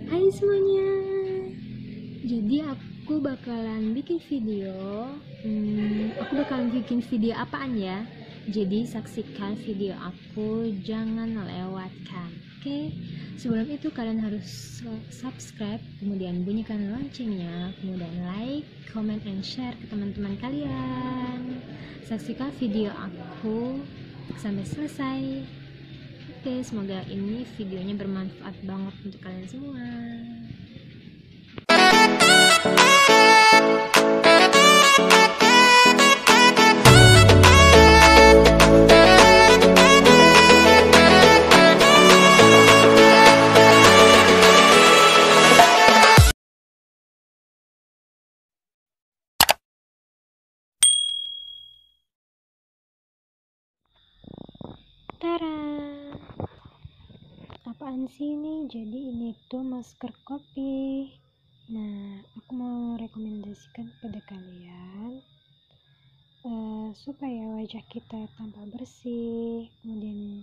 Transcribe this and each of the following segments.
Hai semuanya. Jadi aku bakalan bikin video. Apaan ya? Jadi saksikan video aku, jangan lewatkan. Oke. Sebelum itu kalian harus subscribe, kemudian bunyikan loncengnya, kemudian like, comment, and share ke teman-teman kalian. Saksikan video aku sampai selesai. Oke, semoga ini videonya bermanfaat banget untuk kalian semua. Tara, apaan sih ini? Jadi ini tuh masker kopi. Nah, aku mau rekomendasikan kepada kalian supaya wajah kita tampak bersih, kemudian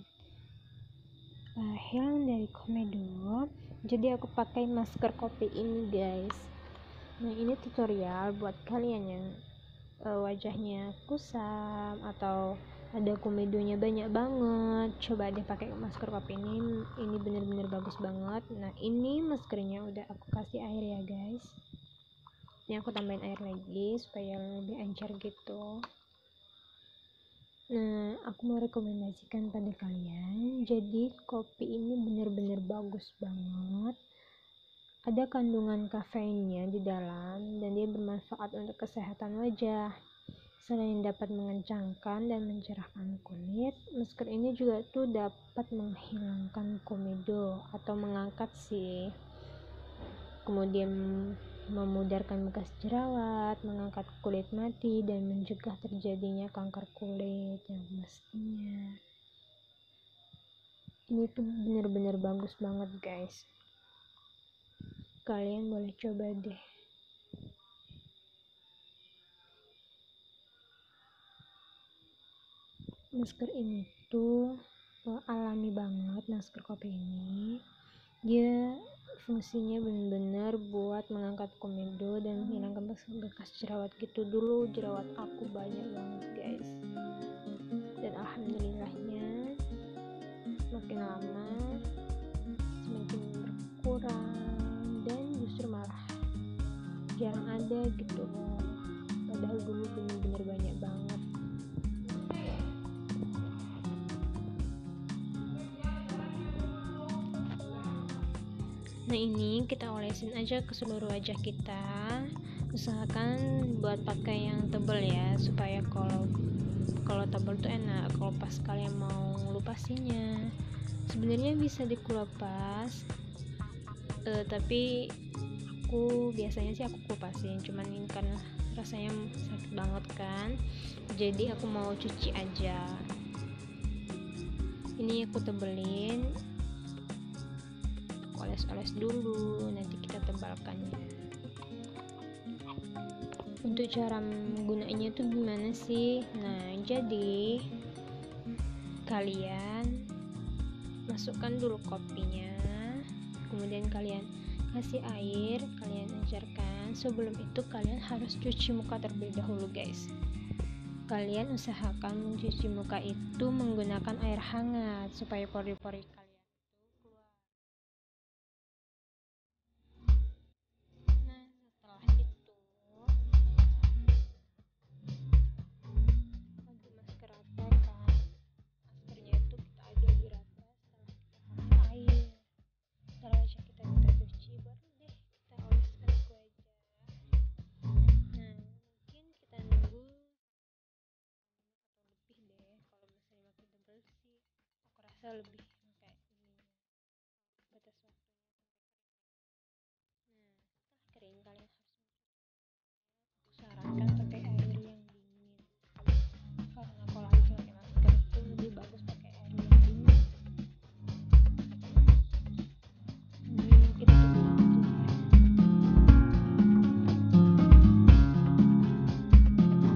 hilang dari komedo. Jadi aku pakai masker kopi ini, guys. Nah, ini tutorial buat kalian yang wajahnya kusam atau ada komedonya banyak banget. Coba deh pakai masker kopi ini bener-bener bagus banget. Nah, ini maskernya udah aku kasih air ya, guys. Ini aku tambahin air lagi supaya lebih encer gitu. Nah, aku mau rekomendasikan pada kalian. Jadi kopi ini bener-bener bagus banget. Ada kandungan kafeinnya di dalam dan dia bermanfaat untuk kesehatan wajah. Selain dapat mengencangkan dan mencerahkan kulit, masker ini juga tuh dapat menghilangkan komedo atau mengangkat sih. Kemudian memudarkan bekas jerawat, mengangkat kulit mati, dan mencegah terjadinya kanker kulit yang mestinya. Ini tuh bener-bener bagus banget, guys. Kalian boleh coba deh. Masker ini tuh alami banget, masker kopi ini. Dia fungsinya benar-benar buat mengangkat komedo dan menghilangkan bekas jerawat gitu. Dulu jerawat aku banyak banget, guys, dan alhamdulillahnya makin lama semakin berkurang dan justru malah jarang ada gitu, padahal dulu bener-bener banyak banget. Nah, ini kita olesin aja ke seluruh wajah kita. Usahakan buat pakai yang tebal ya, supaya kalau tebal tuh enak kalau pas kalian mau ngelupasinya. Sebenarnya bisa dikupas, tapi aku biasanya sih aku kupasin, cuman ini karena rasanya sakit banget kan, jadi aku mau cuci aja. Ini aku tebelin, oles-oles dulu, nanti kita tebalkannya. Untuk cara menggunakannya tuh gimana sih? Nah, jadi kalian masukkan dulu kopinya, kemudian kalian kasih air, kalian encerkan. Sebelum itu kalian harus cuci muka terlebih dahulu, guys. Kalian usahakan mencuci muka itu menggunakan air hangat supaya pori-pori kalian keluar. Nah, setelah itu aduk masker rata kan. Maskernya itu kita aduk di rata setelah kita kasih air. Setelah wajah kita cuci, baru deh kita oleskan ke wajah. Nah, mungkin kita nunggu atau lebih deh. Kalau misalnya makin tebal sih, aku rasa lebih kayak ini batas waktunya sampai kering. Nah, setelah kering kalian harus aku sarankan pakai air yang dingin, karena kalau habis pakai masker itu lebih bagus pakai air yang dingin. Ini kita coba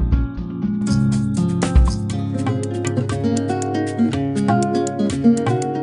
aja.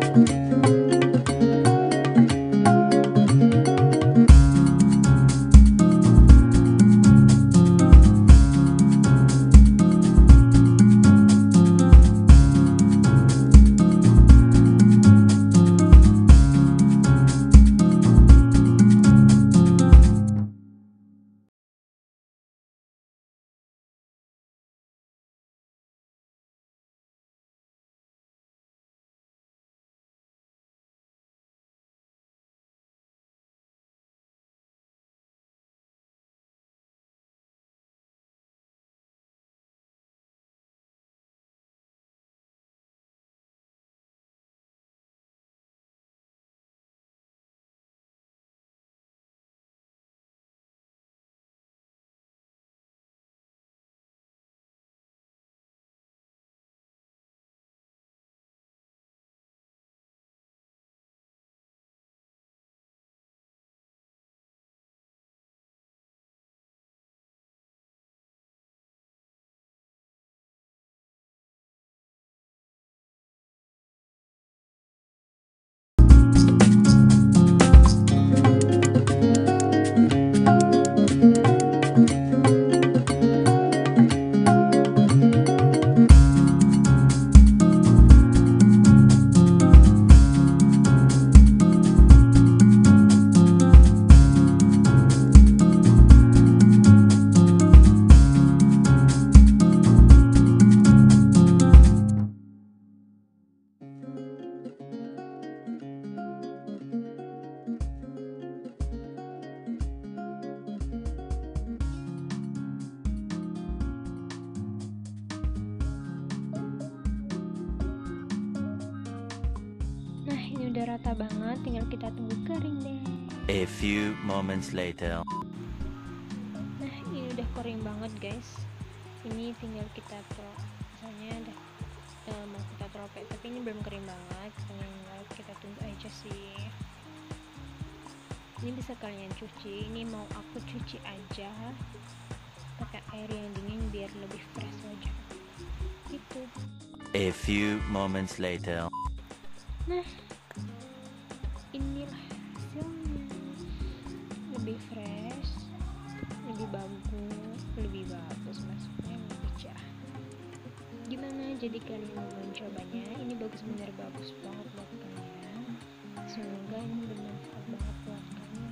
udah rata banget, tinggal kita tunggu kering deh. A few moments later. Nah, ini udah kering banget guys. Ini tinggal kita misalnya udah mau kita teropek, tapi ini belum kering banget, tinggal kita tunggu aja sih. Ini bisa kalian cuci, ini mau aku cuci aja pakai air yang dingin biar lebih fresh aja gitu. A few moments later. Nah, inilah hasilnya, lebih fresh, lebih bagus maksudnya lebih cerah. Gimana, jadi kalian mau mencobanya? Ini bagus banget buat kalian, semoga ini bermanfaat banget buat kalian.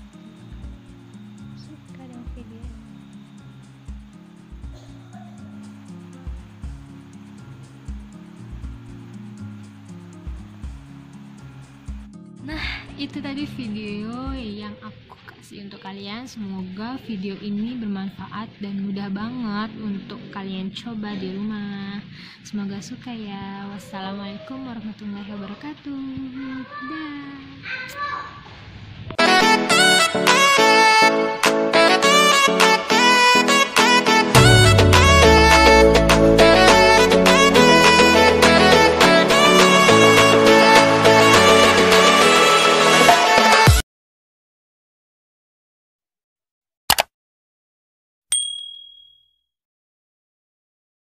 Suka dengan video ini. Nah, itu tadi video yang aku kasih untuk kalian. Semoga video ini bermanfaat dan mudah banget untuk kalian coba di rumah. Semoga suka ya. Wassalamualaikum warahmatullahi wabarakatuh. Dah.